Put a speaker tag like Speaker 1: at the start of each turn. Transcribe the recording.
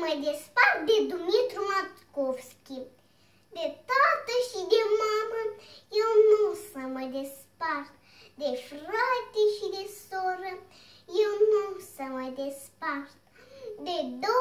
Speaker 1: mă despart de Dumitru Matkovski. De tată și de mamă eu nu o să mă despart. De frate și de soră eu nu o să mă despart. De